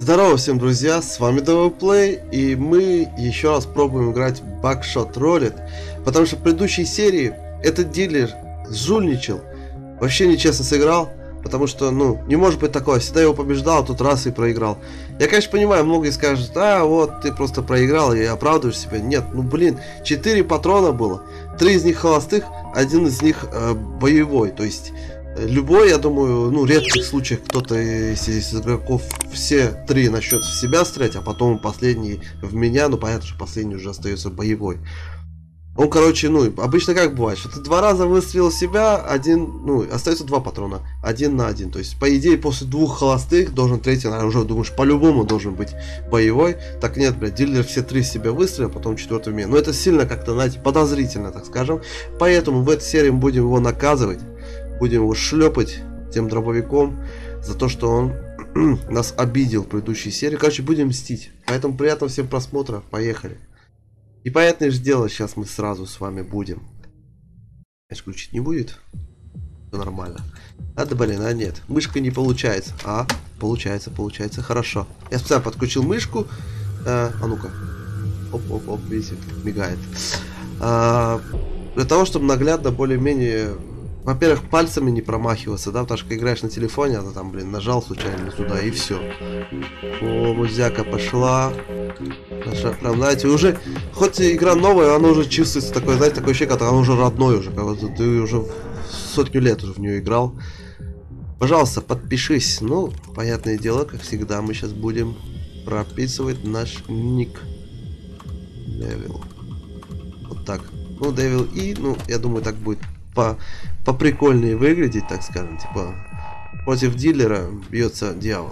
Здорово всем, друзья, с вами DevPlay, и мы еще раз пробуем играть в Buckshot Roulette, потому что в предыдущей серии этот дилер жульничал, вообще нечестно сыграл, потому что, не может быть такое, всегда его побеждал, а тут раз и проиграл. Я, конечно, понимаю, многие скажут, вот, ты просто проиграл и оправдываешь себя. Нет, 4 патрона было, 3 из них холостых, один из них боевой, то есть... Любой, я думаю, в редких случаях кто-то из игроков все 3 начнет в себя стрелять, а потом последний в меня, понятно, что последний уже остается боевой. Он, обычно как бывает, что ты 2 раза выстрелил в себя, остается 2 патрона, 1 на 1. То есть, по идее, после 2 холостых должен третий, наверное, уже думаешь, по-любому должен быть боевой. Так нет, блядь, дилер все 3 себя выстрелил, потом 4-й в меня. Но это сильно как-то, знаете, подозрительно, так скажем. Поэтому в этой серии мы будем его наказывать. Будем его шлепать тем дробовиком за то, что он нас обидел в предыдущей серии. Короче, будем мстить. Поэтому приятного всем просмотра. Поехали. И понятное же дело, сейчас мы сразу с вами будем. Включить не будет? Все нормально. Нет. Мышка не получается. Получается. Хорошо. Я специально подключил мышку. Ну-ка. Оп, видите, мигает. Для того, чтобы наглядно более-менее... Во-первых, пальцами не промахиваться, да, потому что играешь на телефоне, а ты там, нажал случайно туда и все. О, музяка пошла. Наша, прям, знаете, уже, хоть игра новая, она уже чувствуется такое, знаете, такое ощущение, как она уже родной уже, как будто ты уже сотню лет уже в нее играл. Пожалуйста, подпишись. Понятное дело, как всегда, мы сейчас будем прописывать наш ник. Devil. Вот так. Devil и, я думаю, так будет поприкольнее выглядеть, так скажем, типа против дилера бьется дьявол.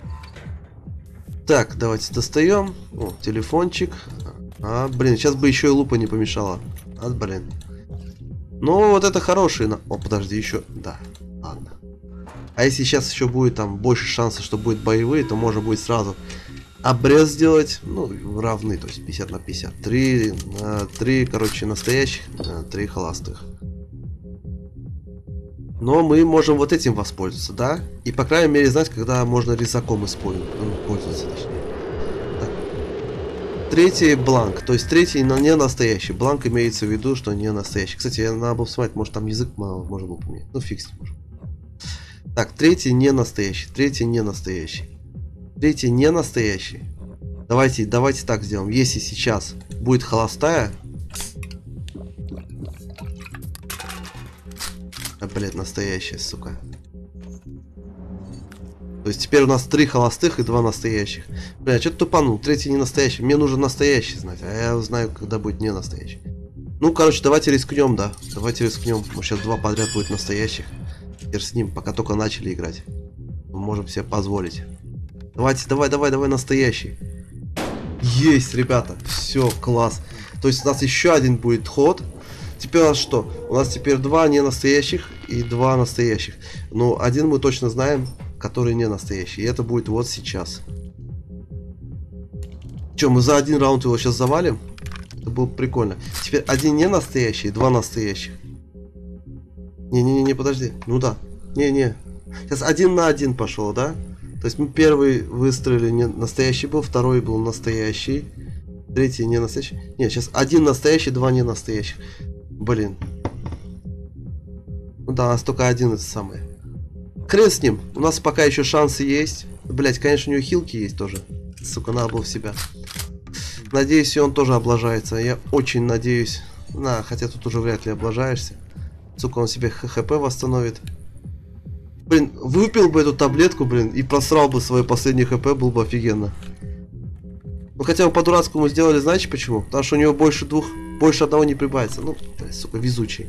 Так, давайте достаем. Телефончик. Сейчас бы еще и лупа не помешала. Вот это хороший. Подожди, еще. Да, ладно. А если сейчас еще будет там больше шансов, что будет боевые, то можно будет сразу обрез сделать. Равны, то есть 50 на 50. 3, короче, настоящих, 3 холостых. Но мы можем вот этим воспользоваться, да? И по крайней мере знать, когда можно резаком пользоваться, точнее. Так. Третий бланк, то есть третий не настоящий. Бланк имеется в виду, что не настоящий. Кстати, я надо было посмотреть, может там язык можно было поменять. Фиг с ним можно. Так, третий не настоящий. Третий не настоящий. Третий не настоящий. Давайте так сделаем. Если сейчас будет холостая... настоящая, сука. То есть теперь у нас 3 холостых и 2 настоящих. Что-то тупанул. Третий не настоящий. Мне нужен настоящий знать. А я знаю, когда будет не настоящий. Короче, давайте рискнем, да. Давайте рискнем. Сейчас 2 подряд будет настоящих. Теперь с ним, пока только начали играть. Мы можем себе позволить. Давайте, давай, настоящий. Есть, ребята. Все, класс. То есть у нас еще один будет ход. Теперь у нас что? У нас теперь 2 не настоящих и 2 настоящих. Один мы точно знаем, который не настоящий. И это будет вот сейчас. Мы за один раунд его сейчас завалим? Это было прикольно. Теперь 1 не настоящий и 2 настоящих. Не, подожди. Да. Не. Сейчас 1 на 1 пошел, да? То есть мы первый выстрелили не настоящий был, второй был настоящий. Третий не настоящий. Нет, сейчас 1 настоящий, 2 не настоящих. Да, у нас только 1 это самое. Хрен с ним. У нас пока еще шансы есть. Конечно, у него хилки есть тоже. Сука, надо было в себя. Надеюсь, и он тоже облажается. Я очень надеюсь. Хотя тут уже вряд ли облажаешься. Сука, он себе хп восстановит. Выпил бы эту таблетку, и просрал бы свое последнее хп, было бы офигенно. Хотя бы по-дурацкому сделали, знаете почему? Потому что у него больше одного не прибавится. Сука, везучий.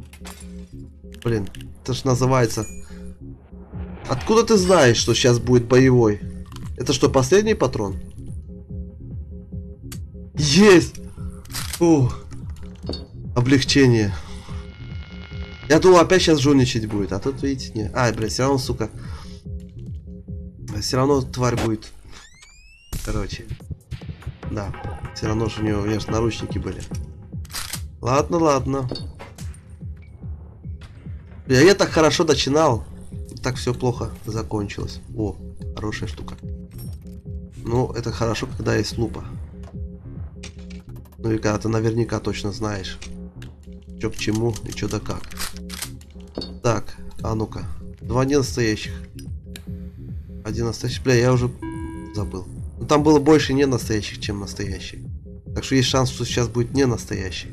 Это ж называется... Откуда ты знаешь, что сейчас будет боевой? Это что, последний патрон? Есть! Облегчение. Я думал, опять сейчас жульничать будет, а тут, видите, не. Все равно, сука. Все равно тварь будет. Короче. Да. Все равно же у него, конечно, наручники были. Ладно. Я так хорошо начинал. Так все плохо закончилось. О, хорошая штука. Ну, это хорошо, когда есть лупа. Ну и когда ты наверняка точно знаешь, что к чему и что да как. Так, а ну-ка. 2 ненастоящих. 1 настоящий. Бля, я уже забыл. Но там было больше не настоящих, чем настоящих. Так что есть шанс, что сейчас будет не настоящий.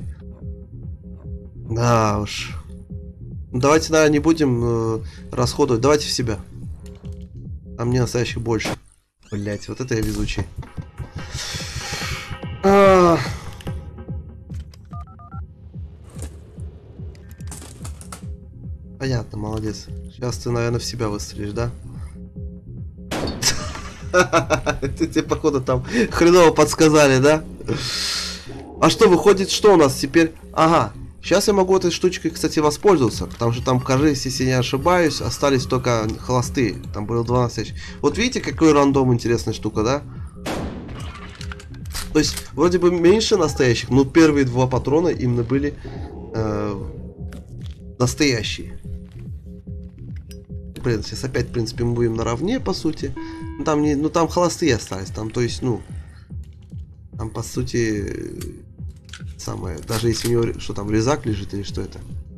Да уж. Давайте, наверное, не будем расходовать. Давайте в себя. Там не настоящих больше. Блять, вот это я везучий. Понятно, молодец. Сейчас ты, наверное, в себя выстрелишь, да? Тебе, походу, там хреново подсказали, да? А что, выходит, что у нас теперь? Ага, сейчас я могу этой штучкой, кстати, воспользоваться. Потому что там, кажется, если не ошибаюсь, остались только холостые. Там было 2 настоящих. Вот видите, какой рандом, интересная штука, да? То есть, вроде бы меньше настоящих, но первые 2 патрона именно были настоящие. Блин, сейчас опять, в принципе, мы будем наравне, по сути. Ну, там, не, ну, там холостые остались. Там, то есть, ну... Там, по сути... Самое... Даже если у него... Что там, резак лежит или что это?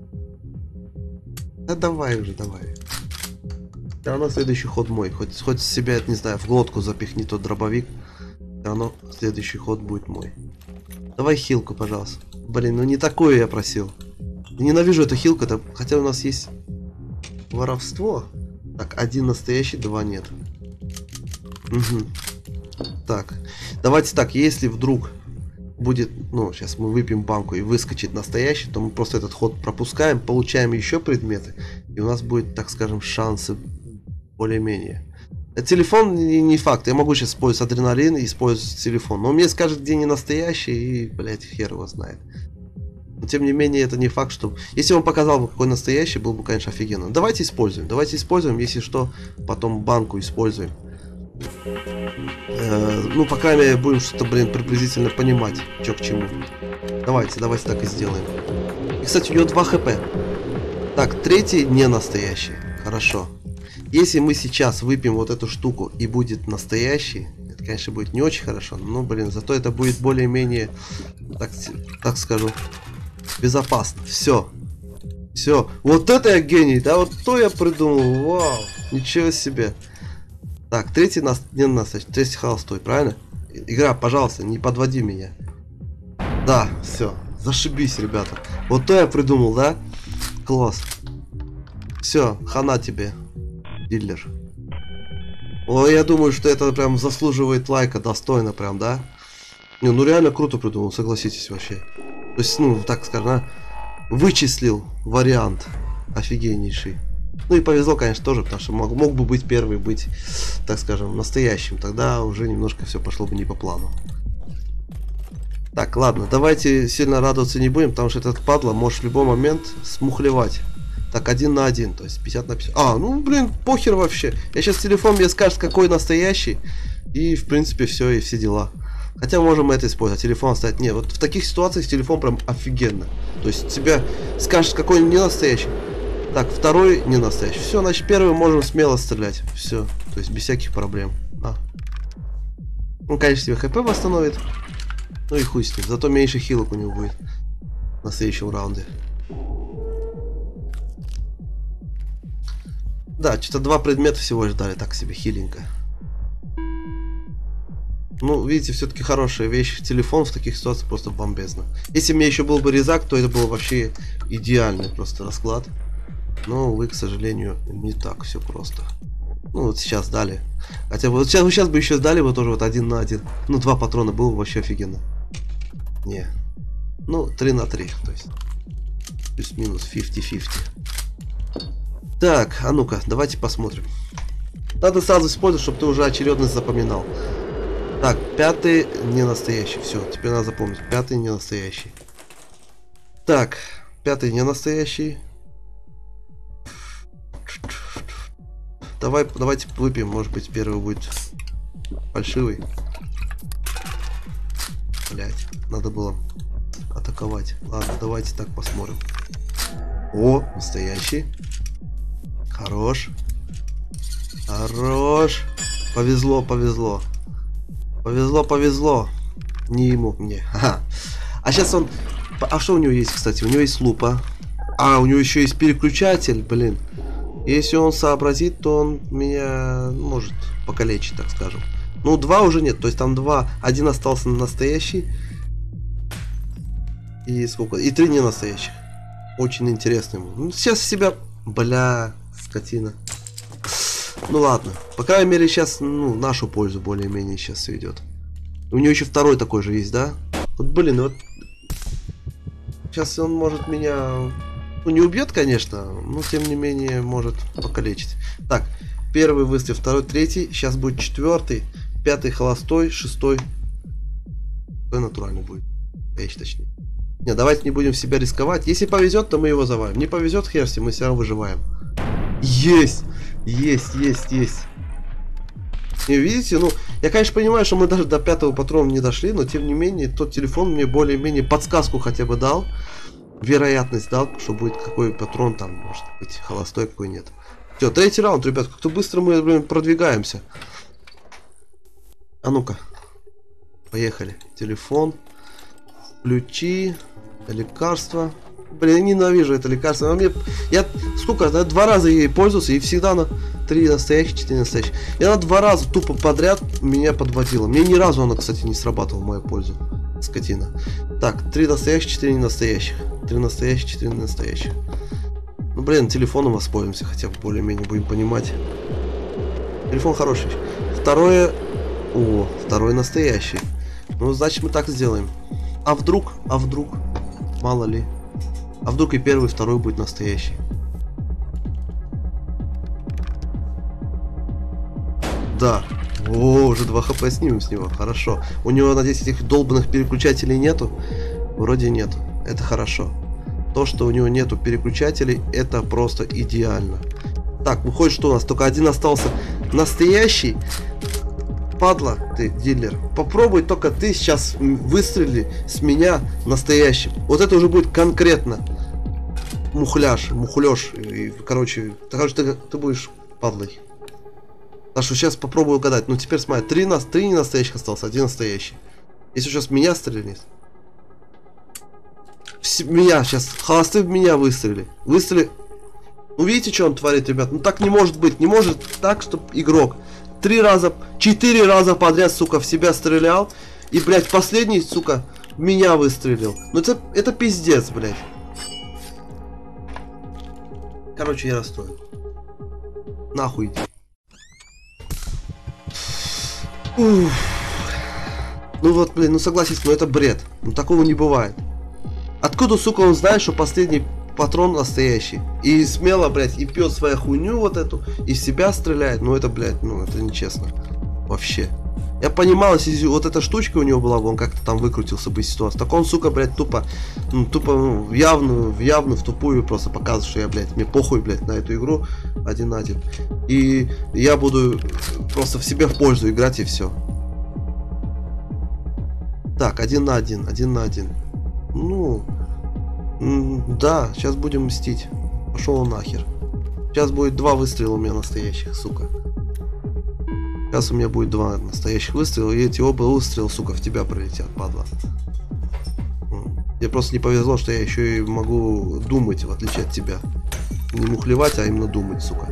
Да давай уже, давай. Все равно следующий ход мой. Хоть себя, не знаю, в глотку запихни тот дробовик. Все равно следующий ход будет мой. Давай хилку, пожалуйста. Блин, ну не такое я просил. Ненавижу эту хилку-то. Хотя у нас есть... Воровство. Так, 1 настоящий, 2 нет. Угу. Так, давайте так, если вдруг будет, ну, сейчас мы выпьем банку и выскочит настоящий, то мы просто этот ход пропускаем, получаем еще предметы, и у нас будет, так скажем, шансы более-менее. Телефон не факт, я могу сейчас использовать адреналин и использовать телефон, но он мне скажет, где не настоящий, и, блять, хер его знает. Но тем не менее, это не факт, что... Если он показал бы, какой настоящий, был бы, конечно, офигенно. Давайте используем, если что, потом банку используем. Ну, по крайней мере, будем что-то, блин, приблизительно понимать, что к чему. Давайте так и сделаем. И, кстати, у него 2 хп. Так, третий не настоящий. Хорошо. Если мы сейчас выпьем вот эту штуку и будет настоящий, это, конечно, будет не очень хорошо, но, блин, зато это будет более-менее, так скажу, безопасно. Все. Все. Вот это я гений, да? Вот то я придумал. Вау. Ничего себе. Так, третий не настоящий. Третий холостой, правильно? Игра, пожалуйста, не подводи меня. Да, все. Зашибись, ребята. Вот то я придумал, да? Класс. Все, хана тебе, дилер. О, я думаю, что это прям заслуживает лайка, достойно прям, да? Не, ну реально круто придумал, согласитесь вообще. То есть, ну, так скажем, вычислил вариант офигеннейший. Ну и повезло, конечно, тоже, потому что мог бы быть первый, быть, так скажем, настоящим. Тогда уже немножко все пошло бы не по плану. Так, ладно, давайте сильно радоваться не будем, потому что этот падла может в любой момент смухлевать. Так, 1 на 1, то есть 50 на 50. А, ну, блин, похер вообще. Я сейчас телефон мне скажет, какой настоящий. И, в принципе, все, и все дела. Хотя можем это использовать, телефон оставить. Не, вот в таких ситуациях телефон прям офигенно. То есть тебя скажет, какой не настоящий. Так, второй не настоящий. Все, значит, первый можем смело стрелять. Все, то есть без всяких проблем. Он, конечно, себе хп восстановит. Ну и хуй с ним. Зато меньше хилок у него будет на следующем раунде. Да, что-то 2 предмета всего лишь дали. Так себе, хиленько. Ну, видите, все-таки хорошая вещь. Телефон в таких ситуациях просто бомбезно. Если у меня еще был бы резак, то это был вообще идеальный просто расклад. Но, увы, к сожалению, не так все просто. Ну, вот сейчас дали. Хотя вот сейчас бы еще дали вот тоже вот 1 на 1. Ну, 2 патрона было бы вообще офигенно. Не. Ну, 3 на 3, то есть. Плюс-минус 50-50. Так, а ну-ка, давайте посмотрим. Надо сразу использовать, чтобы ты уже очередность запоминал. Так, 5-й не настоящий. Все, теперь надо запомнить. 5-й не настоящий. Так, 5-й не настоящий. Давайте выпьем, может быть, первый будет фальшивый. Блять, надо было атаковать. Ладно, давайте так посмотрим. О, настоящий. Хорош. Хорош. Повезло, повезло. Повезло, повезло. Не ему, мне. Ага. А сейчас он... А что у него есть, кстати? У него есть лупа. А, у него еще есть переключатель, блин. Если он сообразит, то он меня может покалечить, так скажем. Ну, 2 уже нет. То есть там 2. Один остался настоящий. И сколько? И 3 не настоящих. Очень интересно ему. Ну, сейчас себя... Бля, скотина. Ну ладно. По крайней мере, сейчас, ну, нашу пользу более-менее сейчас все идет. У него еще второй такой же есть, да? Вот, блин, вот... Сейчас он может меня... Ну, не убьет, конечно, но, тем не менее, может покалечить. Так, первый выстрел, второй, третий. Сейчас будет 4-й, 5-й холостой, 6-й. Какой натуральный будет? Точнее. Не, давайте не будем себя рисковать. Если повезет, то мы его завалим. Не повезет, хер с ним, мы все равно выживаем. Есть! Есть, есть, есть. И видите, ну, я, конечно, понимаю, что мы даже до 5-го патрона не дошли, но, тем не менее, тот телефон мне более-менее подсказку хотя бы дал. Вероятность дал, что будет какой патрон там, может быть, холостой, какой нет. Все, 3-й раунд, ребят, как-то быстро мы, блин, продвигаемся. А ну-ка. Поехали. Телефон. Ключи. Лекарства. Блин, я ненавижу это лекарство. Но мне... Я сколько? Да, 2 раза ей пользовался, и всегда на 3 настоящих, 4 настоящих. И она 2 раза тупо подряд меня подводила. Мне ни разу она, кстати, не срабатывала в мою пользу. Скотина. Так, 3 настоящих, 4 не настоящих. 3 настоящих, 4 не настоящих. Ну, блин, телефоном воспользуемся, хотя бы более-менее будем понимать. Телефон хороший. Второе... О, второй настоящий. Ну, значит, мы так сделаем. А вдруг? А вдруг? Мало ли. А вдруг и первый, и второй будет настоящий? Да. О, уже 2 хп снимем с него. Хорошо. У него, надеюсь, этих долбанных переключателей нету? Вроде нету. Это хорошо. То, что у него нету переключателей, это просто идеально. Так, выходит, что у нас только один остался настоящий. Падла, ты, дилер. Попробуй только ты сейчас выстрели с меня настоящим. Вот это уже будет конкретно мухляж, мухлёж. Короче, ты будешь падлой. Так что сейчас попробую угадать. Ну теперь смотри, 3 не настоящих осталось, 1 настоящий. Если сейчас меня стрельнет. Меня сейчас. Холосты в меня выстрели. Выстрели. Ну видите, что он творит, ребят? Ну так не может быть. Не может так, чтобы игрок 4 раза подряд, сука, в себя стрелял. И, блядь, последний, сука, в меня выстрелил. Ну это пиздец, блядь. Короче, я расстроен. Нахуй иди. Уф. Ну вот, блин, ну согласись, но это бред. Ну такого не бывает. Откуда, сука, он знает, что последний патрон настоящий? И смело, блядь, и пьет свою хуйню вот эту, и в себя стреляет. Ну это, блядь, ну это нечестно. Вообще. Я понимал, если вот эта штучка у него была, он как-то там выкрутился бы из ситуации. Так он, сука, блядь, тупо в явную, в тупую просто показывает, что я, блядь, мне похуй, блядь, на эту игру 1 на 1. И я буду просто в себе в пользу играть и все. Так, 1 на 1, 1 на 1. Ну, да, сейчас будем мстить. Пошел он нахер. Сейчас будет 2 выстрела у меня настоящих, сука. Сейчас у меня будет 2 настоящих выстрела, и эти оба выстрела, сука, в тебя пролетят, падла. Мне просто не повезло, что я еще и могу думать, в отличие от тебя. Не мухлевать, а именно думать, сука.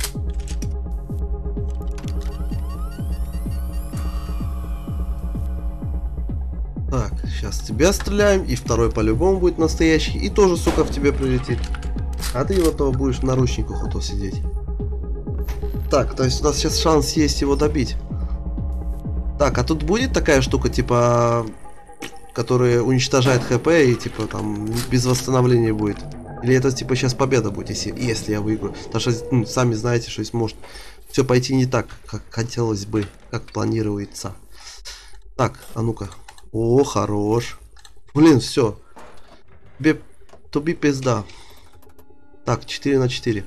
Так, сейчас тебя стреляем, и второй по-любому будет настоящий, и тоже, сука, в тебе прилетит. А ты вот того будешь в наручниках вот сидеть. Так, то есть у нас сейчас шанс есть его добить. Так, а тут будет такая штука, типа, которая уничтожает хп и типа там без восстановления будет? Или это типа сейчас победа будет, если я выиграю? Потому что сами знаете, что здесь может все пойти не так, как хотелось бы, как планируется. Так, а ну-ка. О, хорош. Блин, все. Туби пизда. Так, 4 на 4.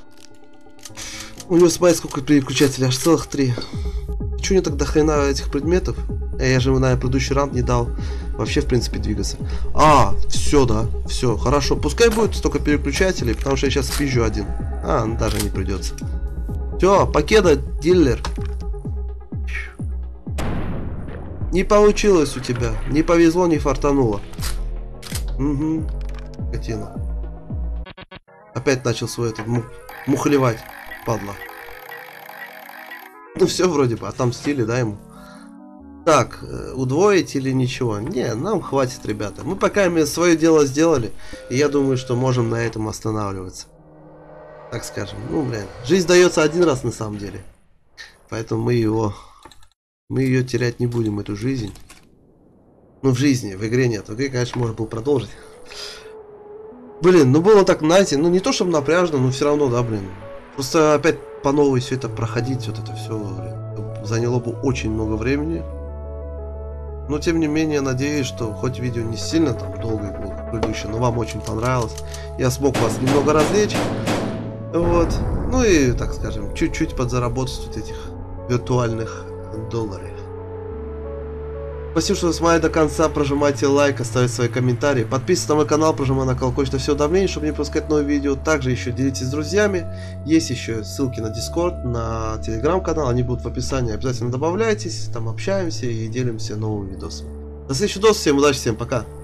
У него, смотри, сколько переключателей, аж целых 3. Чего не так до хрена этих предметов? Я же на предыдущий раунд не дал вообще, в принципе, двигаться. А, все, да, все, хорошо. Пускай будет столько переключателей, потому что я сейчас спизжу один. А, ну, даже не придется. Все, покеда, дилер. Не получилось у тебя. Не повезло, не фартануло. Угу. Скотина. Опять начал свой этот мухлевать, падла. Ну все вроде бы, отомстили, да, ему? Так, удвоить или ничего? Не, нам хватит, ребята. Мы пока свое дело сделали, и я думаю, что можем на этом останавливаться. Так скажем. Ну, блин, жизнь дается один раз на самом деле. Поэтому мы ее терять не будем, эту жизнь. Ну, в жизни, в игре нет. В игре, конечно, можно было продолжить. Блин, ну было так, знаете, ну не то чтобы напряжно, но все равно, да, блин. Просто опять по новой все это проходить, вот это все, блин, заняло бы очень много времени. Но тем не менее, надеюсь, что хоть видео не сильно там долгое было, как предыдущее, но вам очень понравилось. Я смог вас немного развлечь. Вот. Ну и, так скажем, чуть-чуть подзаработать вот этих виртуальных долларов. Спасибо, что смотрели до конца. Прожимайте лайк, оставьте свои комментарии. Подписывайтесь на мой канал, прожимайте на колокольчик, все уведомления, чтобы не пропускать новые видео. Также еще делитесь с друзьями. Есть еще ссылки на Discord, на телеграм-канал. Они будут в описании. Обязательно добавляйтесь. Там общаемся и делимся новыми видосами. До следующих видосов. Всем удачи, всем пока.